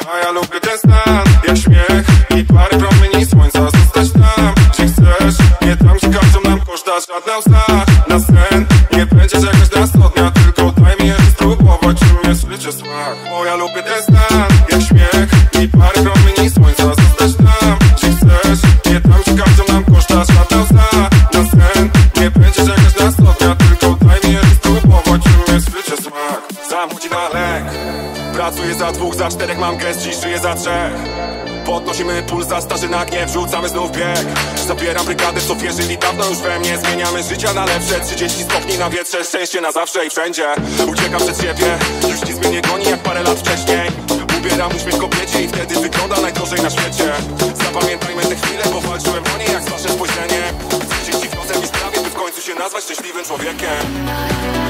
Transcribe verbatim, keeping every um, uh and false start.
A ja lubię ten stan, jak śmiech i parę promieni słońca. Zostać tam, gdzie chcesz, nie tam, gdzie każą nam koszta żadna łza. Na sen, nie będzie czekać na sto dnia, tylko daj mi jeszcze spróbować, czuję życie smak. Bo ja lubię ten stan, jak śmiech i parę promieni słońca. Zostać tam, gdzie chcesz, nie tam, gdzie każą nam koszta żadna łza. Na sen, nie będzie czekać na sto dnia, tylko daj mi jeszcze spróbować, czuję życie smak. Zamknij na lęk, pracuję za dwóch, za czterech, mam gest, dziś żyję za trzech. Podnosimy puls za starzy na gniew, wrzucamy znów bieg. Zabieram brygadę, co wierzyli dawno już we mnie. Zmieniamy życia na lepsze, trzydzieści stopni na wietrze. Szczęście na zawsze i wszędzie. Uciekam przed siebie, już nic mnie nie goni jak parę lat wcześniej. Ubieram uśmiech kobiecie i wtedy wygląda najdrożej na świecie. Zapamiętajmy te chwile, bo walczyłem o nie jak z wasze spojrzenie. trzydzieści procent mi sprawie, by w końcu się nazwać szczęśliwym człowiekiem.